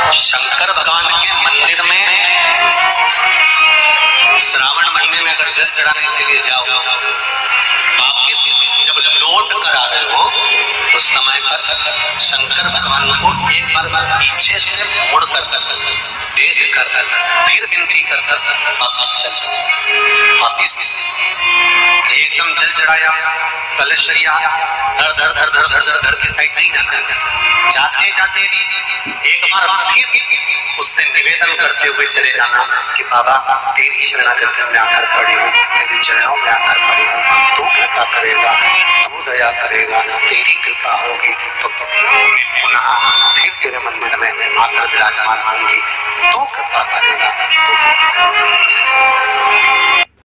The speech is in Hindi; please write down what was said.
शंकर भगवान के मंदिर में श्रावण महीने में अगर जल चढ़ाने के लिए जाओ, वापिस जब लौट कर आ रहे हो उस समय पर शंकर भगवान को एक बार पीछे से मुड़ कर देख कर फिर विनती कर वापिस चल वापिस एकदम जल चढ़ाया, कलशरिया धर धर धर धर धर धर धर के साइड नहीं जाना, जाते जाते भी एक बार फिर उससे निवेदन करते हुए चले जाना कि बाबा तेरी शरणागति में आकर खड़ी हूँ, तेरे चरणों में आकर खड़ी हूँ, तू कृपा करेगा, तू दया करेगा, तेरी कृपा होगी तो पुनः फिर तेरे मंदिर में आकर विराजमान होंगी, तू कृपा करेगा।